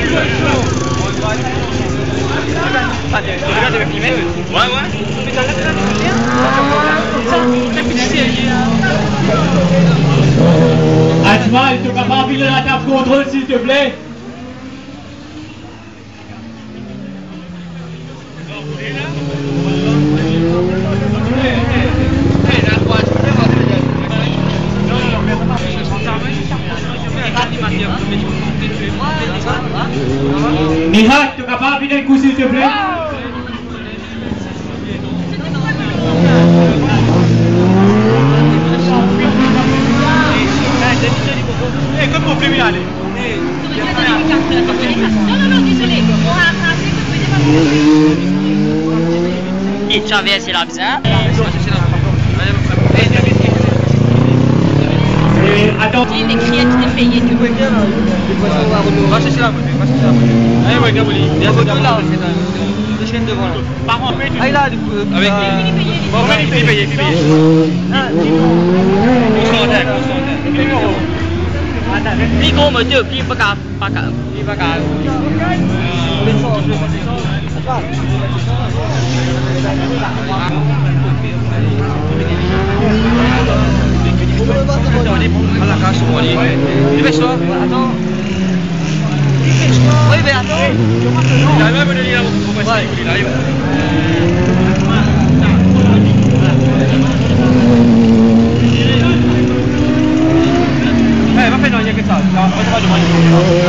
Ah, tu regardes avec filmer? Ouais, ouais. Mais t'as l'air de bien. T'as plus sérieux. Asma, tu peux pas filer la table contrôle s'il te plaît? Mihak, tu peux pas filer un coup s'il te plaît? Comme mon premier aller. Non, désolé. On a rattrapé que tu Et tu as versé la bizarre. Attends. Il y a des clients qui étaient payés. Va chercher la voiture, va chercher la voiture. Allez, ouais, Gabouli. Il y a d'autres là, c'est deux chaînes devant là. Par contre, ah, il a du coup. Avec bon, il paye. Puis gros moteur, puis pas qu'à. À la cache, on va aller. Dépêche-toi, attends. Oui, mais attends. Il arrive à me donner la route. Il arrive. Va faire non, il n'y a que ça. On va demander.